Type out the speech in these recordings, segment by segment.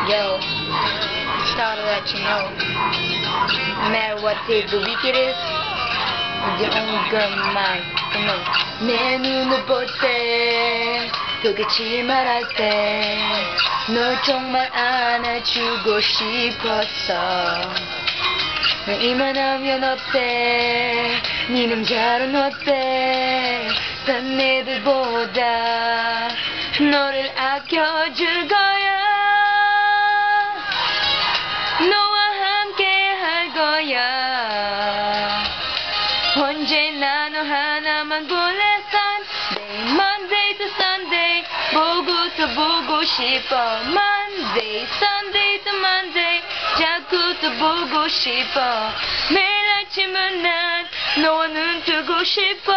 Yo, just thought to let you know, no matter what day of the week it is, you're the only girl in my mind. Come on. 내 눈을 볼 때, 또 기침할 때, 널 정말 안아주고 싶었어. 왜 이만하면 어때? 네 남자는 어때? 딴 애들보다 너를 아껴줄 거야. 너와 함께 할 거야. 언제나 너 하나만 볼래. Sunday, Monday to Sunday, 보고 또 보고 싶어. Monday, Sunday to Monday, 자꾸 또 보고 싶어. 매일 아침은 난 너와 눈 뜨고 싶어.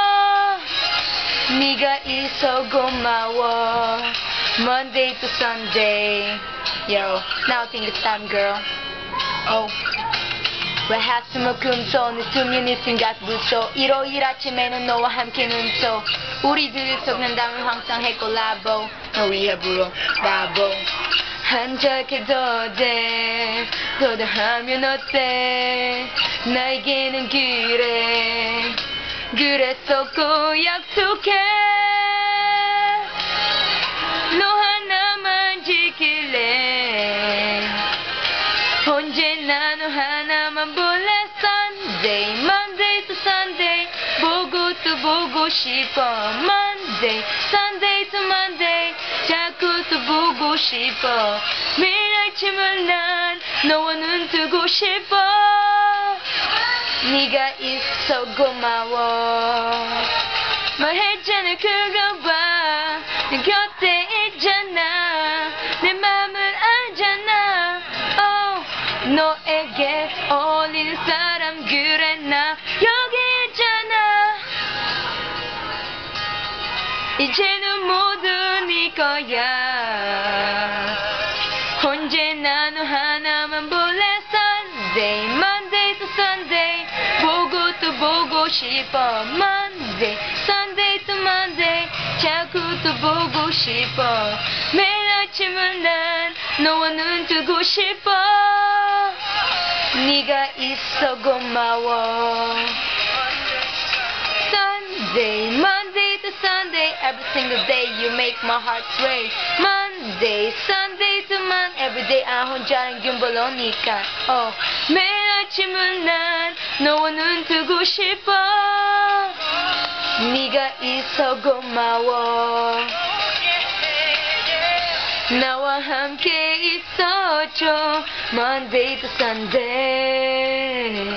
네가 있어 고마워. Monday to Sunday. Yo, now I think it's time, girl. Oh. 왜 하수목금토 내 수면 있음 가슴부터 일요일 아침에는 너와 함께 눈떠 우리들이 속는다면 항상 해 콜라보 너 리합으로 바보 한적해도 돼 또 하면 어때 나에게는 그래 그래서 꼭 약속해 너 하나만 지킬래 언제나 너 하나만 볼래. Sunday, Monday to Sunday, 보고 또 보고 싶어. Monday, Sunday to Monday, 자꾸 또 보고 싶어. 매일 아침은 난 너와 눈 뜨고 싶어. 네가 있어 고마워. 말했잖아 그거 봐. 내 곁에 있잖아. 내 맘을 알잖아. 너에게 어울리는 사람 그래 나 여기 있잖아. 이제는 모두 네 거야. 언제나 너 하나만 볼래. Sunday, Monday to Sunday, 보고 또 보고 싶어. Monday, Sunday to Monday, 자꾸 또 보고 싶어. 매일 아침은 난 너와 눈 뜨고 싶어. 네가 있어 고마워. Sunday, Monday to Sunday, every single day you make my heart sway. Monday, Sunday to Monday, every day 아 혼자는 균벌로니까. 매일 아침은 난 너와 눈 뜨고 싶어. 네가 있어 고마워. 나와 함께 있어줘. Monday to Sunday.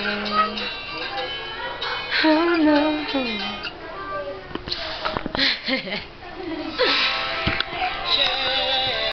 Oh no.